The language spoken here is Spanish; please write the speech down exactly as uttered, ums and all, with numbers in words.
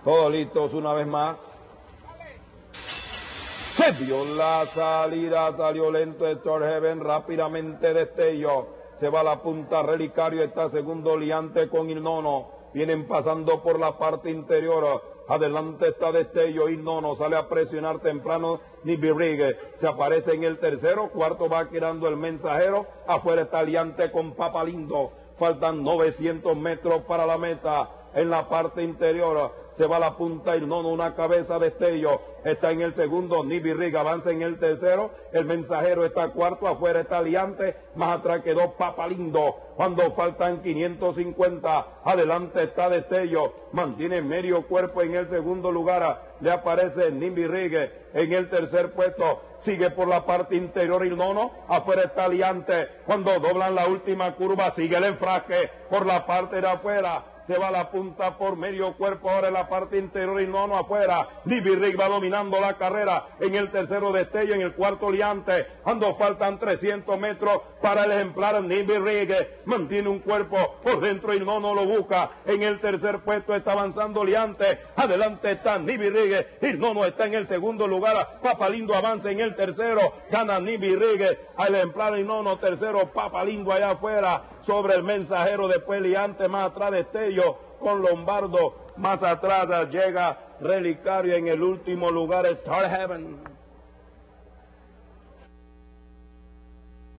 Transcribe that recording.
Todos listos una vez más. Se dio la salida, salió lento Star Heaven, rápidamente destello. Se va a la punta Relicario, está segundo Liante con Irnono. Vienen pasando por la parte interior. Adelante está Destello, Irnono sale a presionar temprano. Nibirrigue se aparece en el tercero. Cuarto va quedando el Mensajero. Afuera está Liante con Papalindo. Faltan novecientos metros para la meta. En la parte interior se va a la punta Irnono, una cabeza Destello. Está en el segundo, Nibirrigue avanza en el tercero. El Mensajero está cuarto, afuera está Liante. Más atrás quedó Papalindo. Cuando faltan quinientos cincuenta, adelante está Destello. Mantiene medio cuerpo en el segundo lugar. Le aparece Nibirrigue en el tercer puesto. Sigue por la parte interior Irnono. Afuera está Liante. Cuando doblan la última curva, sigue el enfrasque por la parte de afuera. Se va a la punta por medio cuerpo, ahora en la parte interior Irnono afuera. Nibirrigue va dominando la carrera en el tercero Destello, en el cuarto Liante. Cuando faltan trescientos metros para el ejemplar Nibirrigue, mantiene un cuerpo por dentro, Irnono lo busca. En el tercer puesto está avanzando Liante. Adelante está Nibirrigue, Irnono está en el segundo lugar. Papalindo avanza en el tercero, gana Nibirrigue al ejemplar Irnono, tercero Papalindo allá afuera sobre el Mensajero, después Liante, más atrás Destello con Lombardo, más atrás llega Relicario, en el último lugar Star Heaven.